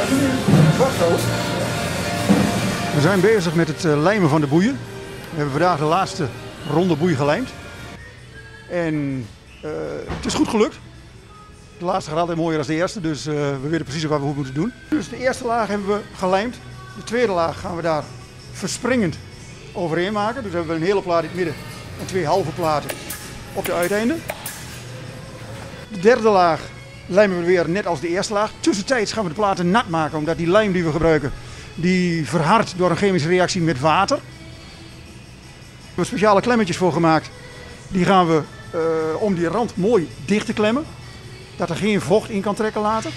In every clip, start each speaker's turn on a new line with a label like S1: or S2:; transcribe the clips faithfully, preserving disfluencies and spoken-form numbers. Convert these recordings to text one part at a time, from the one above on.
S1: We zijn bezig met het lijmen van de boeien. We hebben vandaag de laatste ronde boei gelijmd. En uh, het is goed gelukt. De laatste gaat altijd mooier dan de eerste, dus uh, we weten precies wat we moeten doen. Dus de eerste laag hebben we gelijmd. De tweede laag gaan we daar verspringend overheen maken. Dus hebben we een hele plaat in het midden en twee halve platen op de uiteinden. De derde laag lijmen we weer net als de eerste laag. Tussentijds gaan we de platen nat maken, omdat die lijm die we gebruiken, die verhardt door een chemische reactie met water. We hebben speciale klemmetjes voor gemaakt. Die gaan we uh, om die rand mooi dicht te klemmen. Dat er geen vocht in kan trekken later.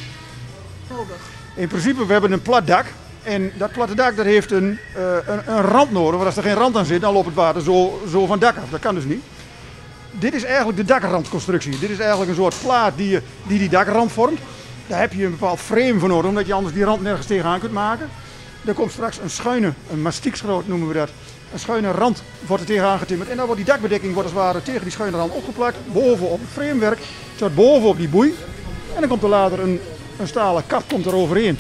S1: In principe, we hebben een plat dak. En dat platte dak dat heeft een, uh, een, een rand nodig. Want als er geen rand aan zit, dan loopt het water zo, zo van het dak af. Dat kan dus niet. Dit is eigenlijk de dakrandconstructie. Dit is eigenlijk een soort plaat die die, die dakrand vormt. Daar heb je een bepaald frame voor nodig, omdat je anders die rand nergens tegenaan kunt maken. Er komt straks een schuine, een mastiekschroot noemen we dat. Een schuine rand wordt er tegenaan getimmerd. En dan wordt die dakbedekking wordt als het ware tegen die schuine rand opgeplakt. Bovenop het framewerk, tot bovenop die boei. En dan komt er later een, een stalen kap komt er overheen.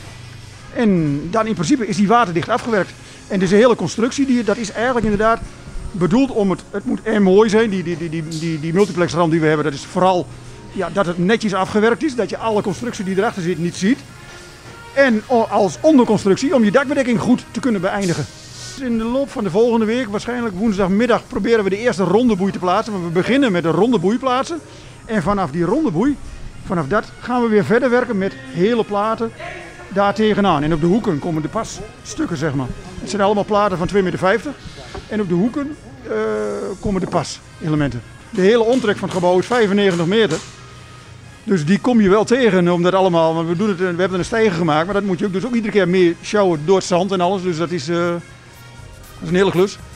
S1: En dan in principe is die waterdicht afgewerkt. En deze hele constructie, die, dat is eigenlijk inderdaad bedoeld om het, het moet en mooi zijn. Die, die, die, die, die, die multiplexrand die we hebben, dat is vooral ja, dat het netjes afgewerkt is. Dat je alle constructie die erachter zit niet ziet. En als onderconstructie om je dakbedekking goed te kunnen beëindigen. In de loop van de volgende week, waarschijnlijk woensdagmiddag, proberen we de eerste ronde boei te plaatsen. Maar we beginnen met een ronde boei plaatsen. En vanaf die ronde boei, vanaf dat gaan we weer verder werken met hele platen daar tegenaan. En op de hoeken komen de passtukken, zeg maar. Het zijn allemaal platen van twee meter vijftig. En op de hoeken uh, komen de paselementen. De hele omtrek van het gebouw is vijfennegentig meter. Dus die kom je wel tegen, omdat allemaal, want we, doen het, we hebben een steiger gemaakt, maar dat moet je ook, dus ook iedere keer mee sjouwen door het zand en alles. Dus dat is, uh, dat is een hele klus.